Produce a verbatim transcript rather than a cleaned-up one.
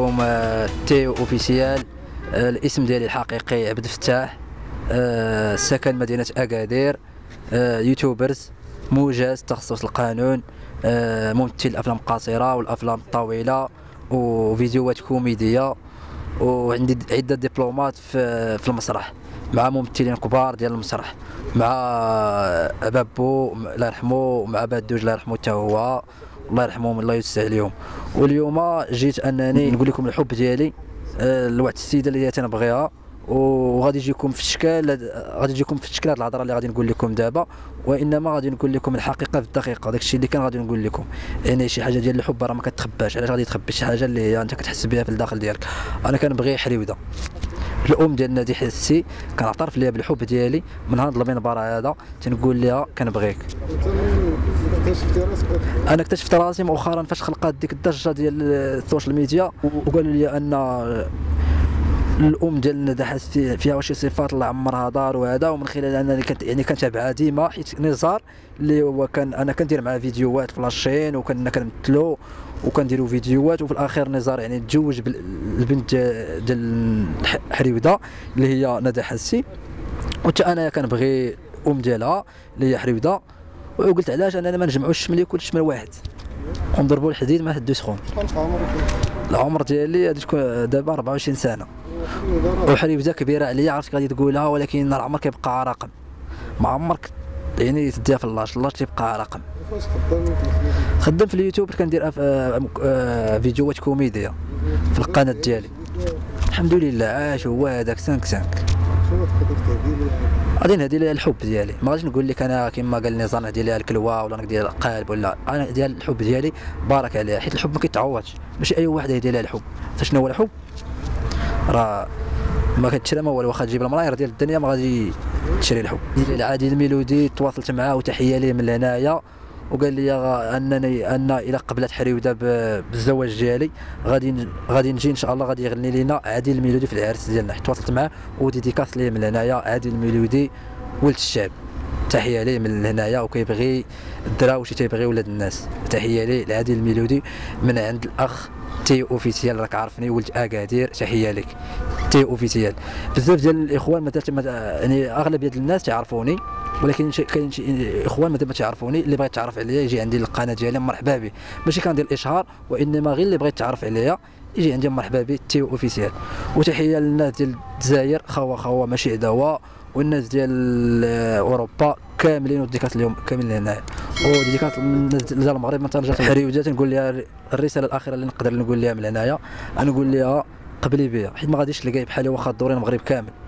لكم تيو اوفيسيال. الاسم ديالي الحقيقي عبد الفتاح، سكن مدينة أكادير، يوتيوبرز، موجز تخصص القانون، ممثل أفلام قصيرة والأفلام الطويلة وفيديوهات كوميدية، وعندي عدة دبلومات في في المسرح مع ممثلين كبار ديال المسرح، مع بابو الله يرحمه ومع بادوج الله يرحمه حتى هو الله يرحمهم الله يوسع عليهم. واليوم جيت انني نقول لكم الحب ديالي لواحد السيده اللي تنبغيها، وغادي يجيكم في الشكل غادي يجيكم في الشكل هذه الهضره اللي غادي نقول لكم دابا، وانما غادي نقول لكم الحقيقه في الدقيقه، داك الشيء اللي كان غادي نقول لكم. يعني شي حاجه ديال الحب راه ما كتخباش، علاش غادي تخبي شي حاجه اللي هي انت كتحس بها في الداخل ديالك. انا كنبغي حريوده، الام ديال نادي حسي كنعترف ليها بالحب ديالي من هذا المنبر هذا، تنقول لها كنبغيك. انا اكتشفت راسي مؤخرا فاش خلقات ديك الضجه ديال السوشيال ميديا، وقالوا لي ان الام ديال ندى حسي فيها شي صفات الله عمرها دار وهذا، ومن خلال انني كنت يعني كنتابعها ديما، حيت نزار اللي هو كان انا كندير معاه فيديوهات في لاشين وكنا كنمثلوا وكنديروا فيديوهات، وفي الاخير نزار يعني تزوج بالبنت ديال حريوده اللي هي ندى حسي، وحتى انا كنبغي ام ديالها اللي هي حريوده، وقلت علاش اننا ما نجمعوش الشمل كل شمل واحد ونضربوا الحديد مع حد سخون. العمر ديالي غادي تكون دابا أربعة وعشرين سنه، وحريوده كبيره عليا، عرفت غادي تقولها، ولكن العمر كيبقى رقم، ما عمرك يعني تديها في اللاش، اللاش تيبقى رقم. خدام في اليوتيوب كندير فيديوهات كوميديه في القناه ديالي، الحمد لله عاش هو هذاك سانك سانك. غادي نهدي لها الحب ديالي، ما غاديش نقول لك انا كما قال نظام ندير لها الكلوه ولا ندير القالب، ولا انا ديال الحب ديالي بارك عليها، حيت الحب ما كيتعوضش، ماشي اي واحد يدير لها الحب. فشنو هو الحب؟ راه ما كتشرى ما والو، واخا تجيب الملاير ديال الدنيا ما غادي تشري الحب. عادل الميلودي تواصلت معاه وتحيه ليه من هنايا، وقال لي انني ان الى قبلت حريوده بالزواج ديالي غادي غادي نجي ان شاء الله، غادي يغني لينا عادل الميلودي في العرس ديالنا. تواصلت معاه وديديكاس ليه من هنايا، عادل الميلودي ولد الشعب، تحيه ليه من هنايا، وكيبغي الدراوشي تيبغي ولاد الناس. تحيه ليه لعادل الميلودي من عند الاخ تي اوفيسيال، راك عارفني ولد اكادير، تحيه لك تي اوفيسيال. بزاف ديال الاخوان مثلا يعني اغلبيه الناس تعرفوني، ولكن كاين شي اخوان ما تعرفوني، اللي بغيت تعرف عليا يجي عندي القناه ديالي مرحبا به، ماشي كندير الاشهار وانما غير اللي بغيت تعرف عليا يجي عندي مرحبا به تي اوفيسيال. وتحيه للناس ديال الجزائر خوا خوا ماشي عداوه، والناس ديال اوروبا كاملين وديكات اليوم كاملين هنايا، وديكات الناس ديال المغرب من ترجع حريوده. تنقول لها الرساله الاخيره اللي نقدر نقول لها من هنايا، نقول لها قبلي بها، حيت ما غاديش تلقاي بحالي واخا دوري المغرب كامل.